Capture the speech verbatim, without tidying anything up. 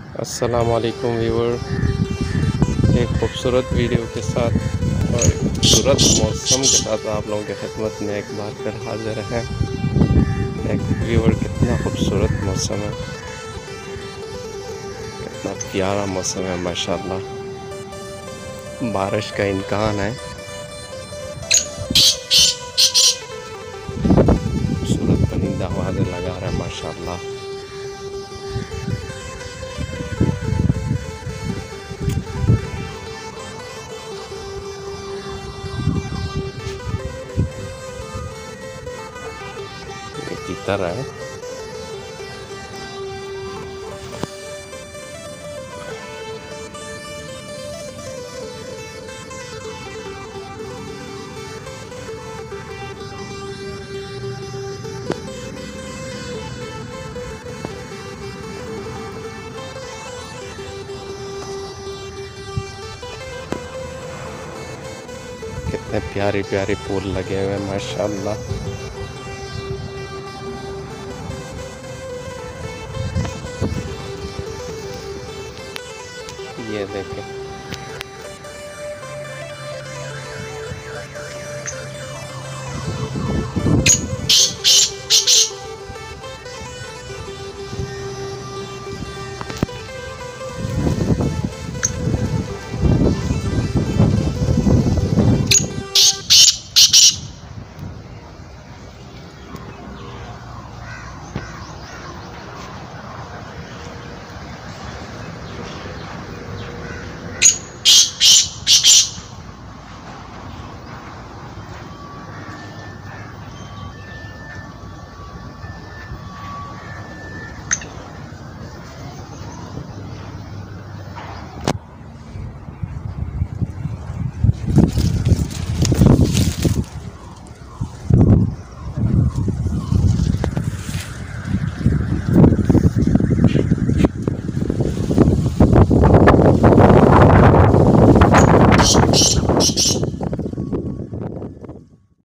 अस्सलामुअलैकुम व्यूवर, एक खूबसूरत वीडियो के साथ और खूबसूरत मौसम के साथ आप लोगों की खिदमत में एक बार फिर हाजिर हैं। एक व्यूवर, कितना खूबसूरत मौसम है, कितना प्यारा मौसम है माशाल्लाह। बारिश का इम्कान है। खूबसूरत परिंदा आवाज़ें लगा रहा है माशाल्लाह। ये तीतर है। कितने प्यारे प्यारे फूल लगे हुए हैं माशाल्लाह। ये देखें।